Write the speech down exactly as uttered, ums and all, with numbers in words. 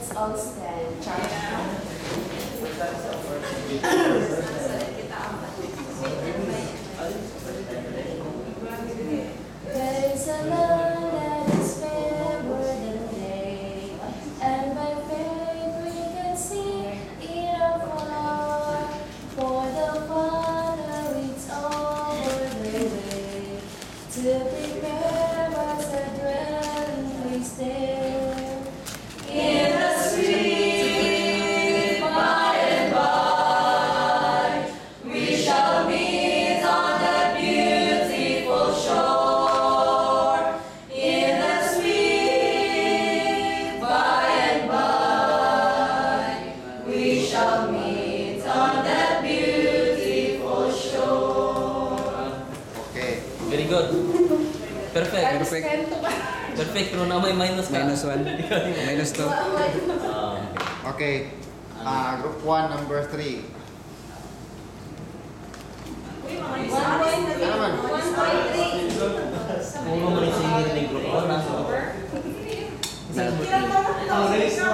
let's all stand. There is a land that is fairer than day, and by faith we can see it afar. For the Father is over the way to prepare us a dwelling place there. In the sweet by and by, we shall meet on that beautiful shore. In the sweet by and by, we shall meet on that beautiful shore. Okay. Very good. Perfect. Perfect. Perfect. Pero na may minus ka. Minus one. Minus two. Ah. Okay. Uh, group one, number three. One point three. Naman. One point three. Kung mo man yung singing ni group one, nasa